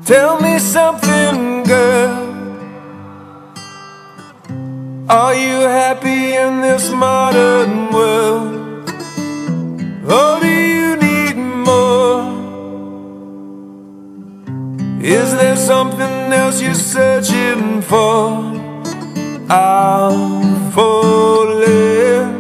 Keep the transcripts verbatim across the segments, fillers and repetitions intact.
Tell me something, girl. Are you happy in this modern world? Or do you need more? Is there something else you're searching for? I'm falling.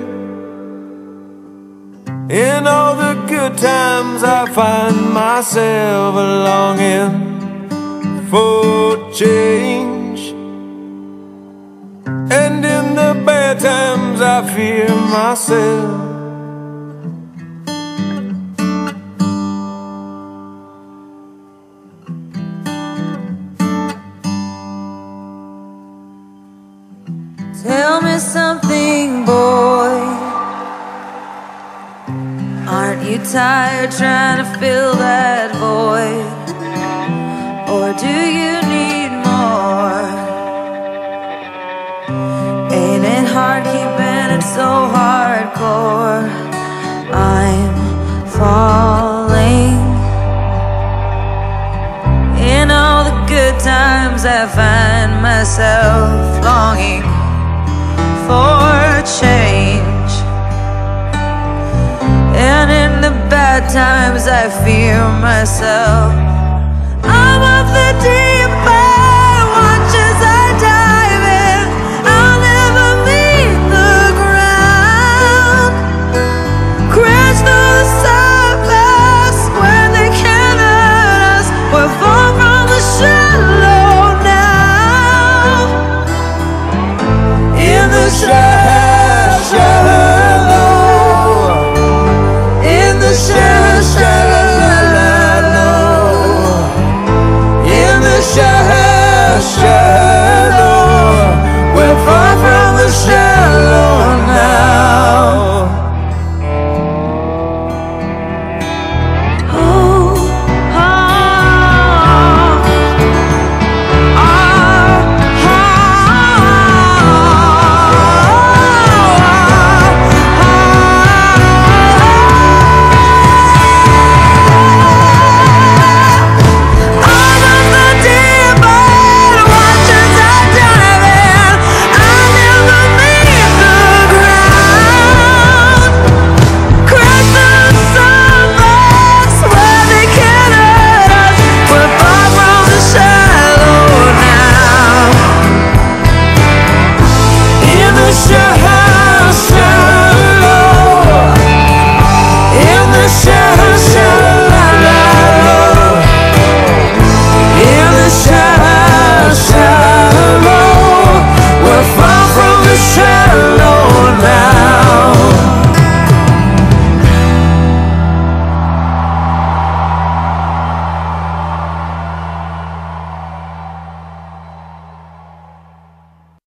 In all the good times I find myself longing for change, and in the bad times I fear myself. Tell me something, boy. Aren't you tired trying to fill that void? Or do you need more? Ain't it hard keeping it so hardcore? I'm falling. In all the good times I find myself longing for change, and in the bad times I fear myself.